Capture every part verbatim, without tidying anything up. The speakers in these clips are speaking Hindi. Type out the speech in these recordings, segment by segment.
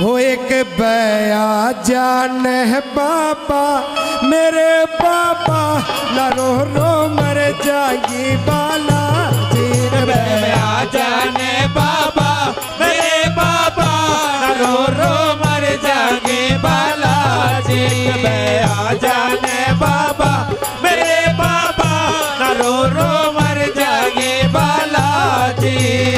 हो एक बया जान है बाबा मेरे बाबा ना रो रो मर जाएगी बाला जी। बया जान है बाबा मेरे बाबा ना रो रो मर जाएगी बाला जी। बया जान है बाबा मेरे बाबा ना रो रो मर जाएगी बाला जी।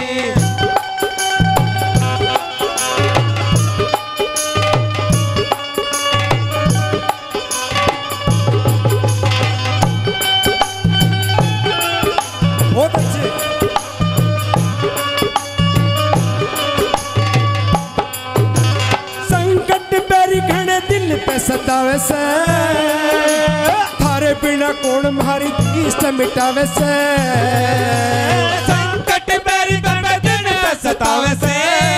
बहुत अच्छे। संकट बेरी घने दिल पे सतावे से थारे बिना कौन मारी इष्ट मिटावे से। संकट बेरी घने दिल पे सतावे से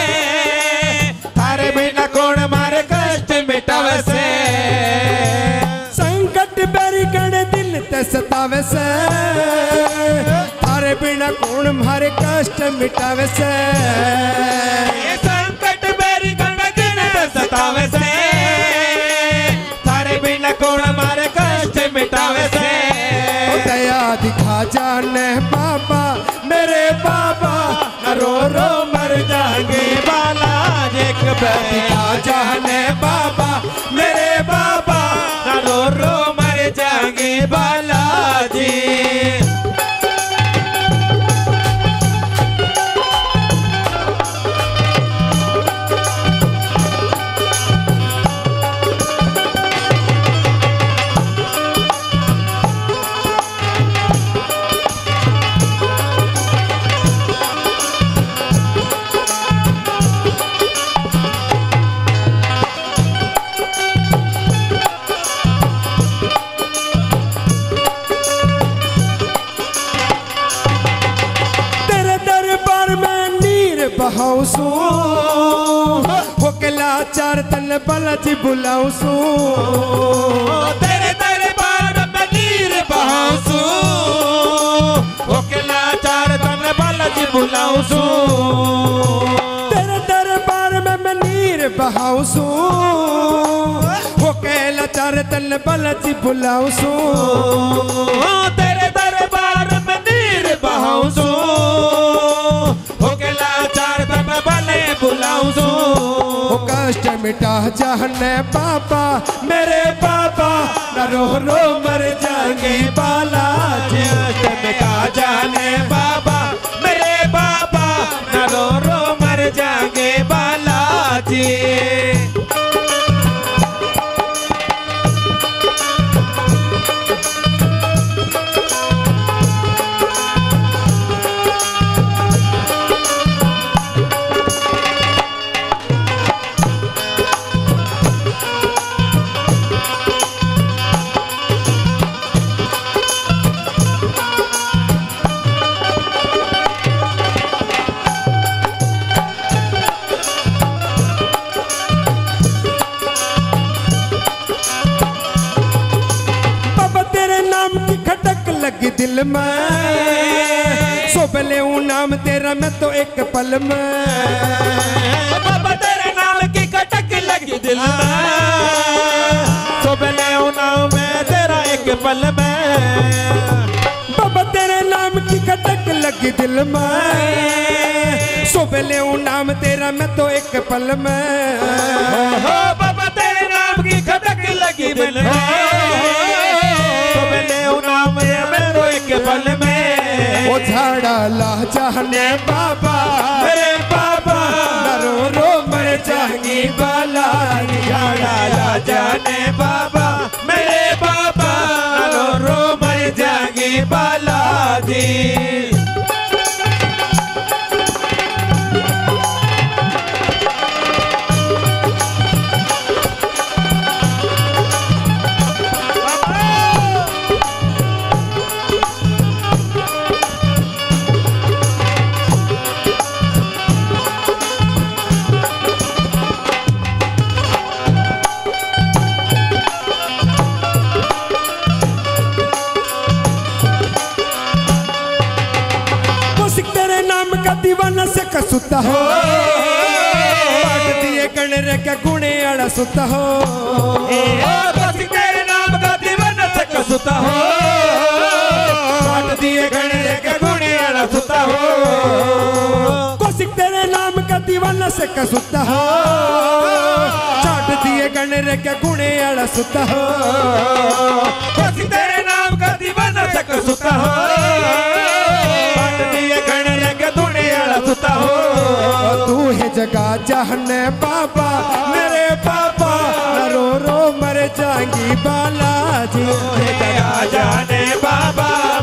थारे बिना कौन मारे कष्ट मिटावे से। संकट बेरी घने दिल पे सतावे से थारे बिना कौन मारे कष्ट मिटावे से। संकट बेरी घने दिल पे सतावे से थारे बिना कौन मारे कष्ट मिटावे से। दया दिखा जाने बाबा मेरे बाबा न रो रो मर जाएंगे बाला। एक दिखा जाने बाबा मेरे बाबा न रो रो मर जाएंगे बाला जी। बहाऊसू होकला चार तन बलज बुलाऊसू। तेरे दरबार में नीर बहाऊसू होकला चार तन बलज बुलाऊसू। तेरे दरबार में मैं नीर बहाऊसू होकला चार तन बलज बुलाऊसू। तेरे दरबार में नीर बहाऊसू बुलाऊं कष्ट मिटा जाने बाबा मेरे बाबा न रो रो मर जाएंगे बाला। कष्ट मिटा जाने बाबा मेरे बाबा न रो रो मर जाएंगे बाला जी। लगी दिल में सोबले ऊ नाम तेरा मैं तो एक पल में। बाबा तेरे नाम की खटक लगी दिल में सोबले ऊ नाम में तेरा एक पल में। बाबा तेरे नाम की खटक लगी दिल में सोबले ऊ नाम तेरा मैं तो एक पल में। बाबा तेरे नाम की खटक लगी दिल में पल में। ओ झाड़ा ला जाने बाबा मेरे बाबा न रो रो मर जाएंगी बाला। झाड़ा ला जाने बाबा मेरे बाबा न रो रो मर जाएंगी बाला जी। दीवाना से कसुता हो बांट दिए गण रे के गुणे अड़ा सुता हो बस तेरे नाम का दीवाना से कसुता हो काट दिए गणे रे के गुणे अड़ा सुता हो कोसिक तेरे नाम का दीवाना से कसुता हो चाट दिए गणे रे के गुणे अड़ा सुता हो बस तेरे नाम का दीवाना से कसुता हो काट दिए गणे रे के गुणे अड़ा सुता हो तू है जगा जहने बाबा मेरे बाबा न रो रो मर जाएंगी बालाजी जगा जाने बाबा